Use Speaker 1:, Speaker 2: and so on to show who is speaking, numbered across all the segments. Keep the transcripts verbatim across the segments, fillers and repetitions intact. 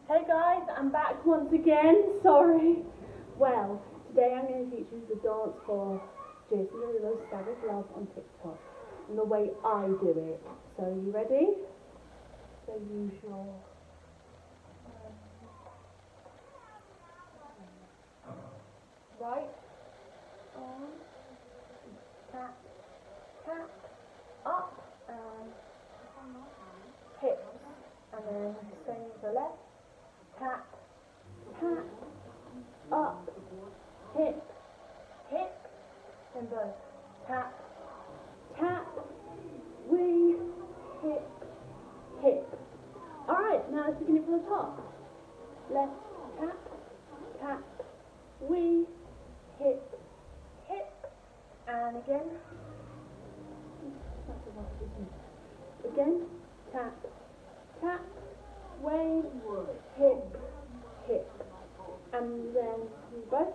Speaker 1: Hey guys, I'm back once again, sorry. Well, today I'm going to teach you the dance for Jason Derulo's Savage Love on TikTok and the way I do it. So, are you ready? So use your... Um, right arm, tap, tap, up, and hips, and then same with the left. Tap, tap, up, hip, hip, and both. Tap, tap, we, hip, hip. Alright, now let's begin it from the top. Left, tap, tap, we, hip, hip, and again. Again, tap, tap, wave, hip, hip, and then we both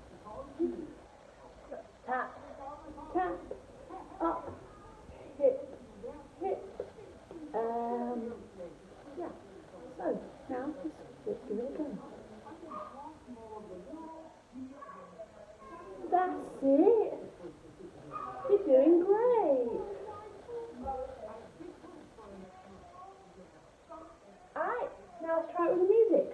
Speaker 1: tap, tap, up, hip, hip, um, yeah, so now let's give it a go. That's it, you're doing great. Alright, now let's try it with the music.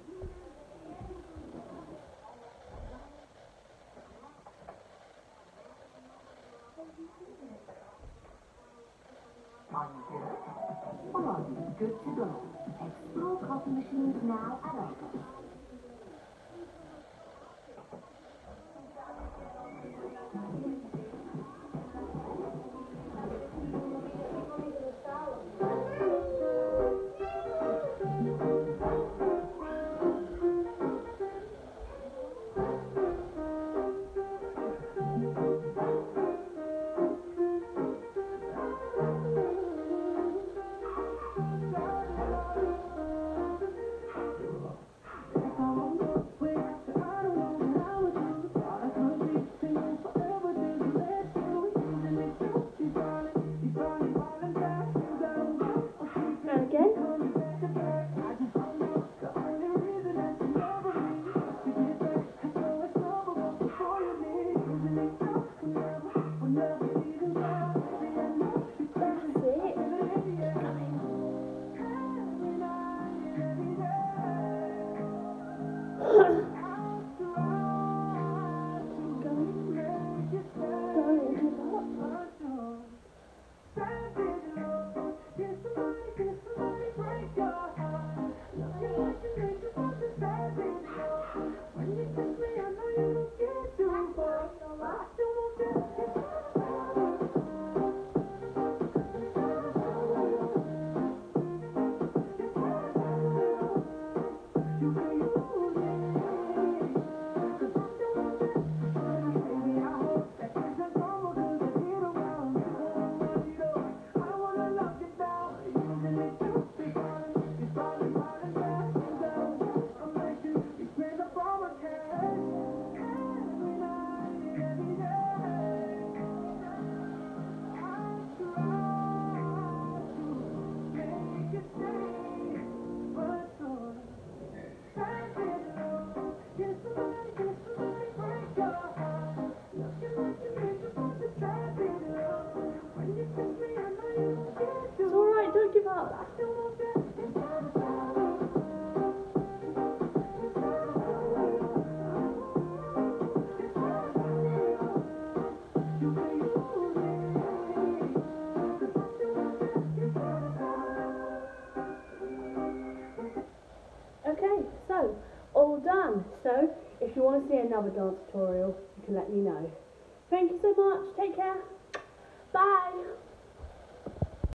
Speaker 2: Are you good? Or are you good to go? Explore coffee machines now at Argos.
Speaker 1: It's alright, don't give up. Okay, so, all done. So, if you want to see another dance tutorial, you can let me know. Thank you so much. Take care. Bye.